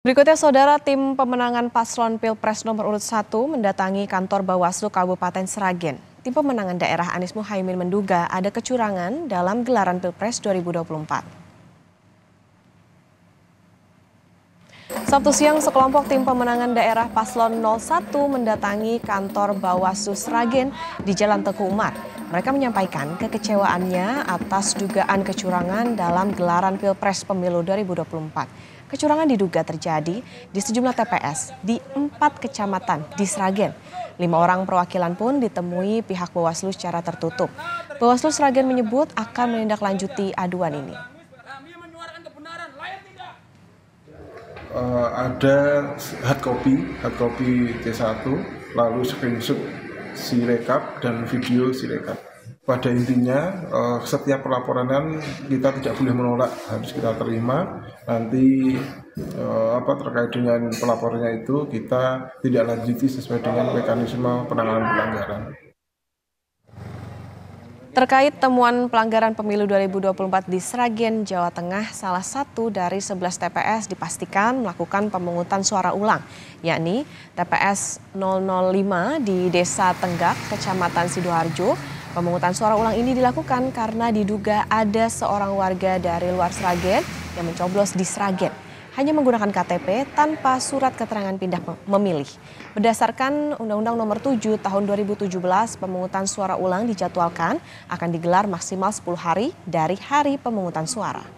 Berikutnya, Saudara, tim pemenangan paslon Pilpres nomor urut 1 mendatangi kantor Bawaslu Kabupaten Sragen. Tim pemenangan daerah Anies Muhaimin menduga ada kecurangan dalam gelaran Pilpres 2024. Sabtu siang, sekelompok tim pemenangan daerah paslon 01 mendatangi kantor Bawaslu Sragen di Jalan Teguh Umar. Mereka menyampaikan kekecewaannya atas dugaan kecurangan dalam gelaran Pilpres Pemilu 2024. Kecurangan diduga terjadi di sejumlah TPS di 4 kecamatan di Sragen. 5 orang perwakilan pun ditemui pihak Bawaslu secara tertutup. Bawaslu Sragen menyebut akan menindaklanjuti aduan ini. Ada hard copy C1, lalu screenshot Sirekap dan video Sirekap. Pada intinya, setiap pelaporan kita tidak boleh menolak, harus kita terima. Nanti terkait dengan pelaporannya itu kita tidak lanjuti sesuai dengan mekanisme penanganan pelanggaran. Terkait temuan pelanggaran pemilu 2024 di Sragen, Jawa Tengah, salah satu dari 11 TPS dipastikan melakukan pemungutan suara ulang, yakni TPS 005 di Desa Tenggak, Kecamatan Sidoarjo. Pemungutan suara ulang ini dilakukan karena diduga ada seorang warga dari luar Sragen yang mencoblos di Sragen, hanya menggunakan KTP tanpa surat keterangan pindah memilih. Berdasarkan Undang-Undang Nomor 7 Tahun 2017, pemungutan suara ulang dijadwalkan akan digelar maksimal 10 hari dari hari pemungutan suara.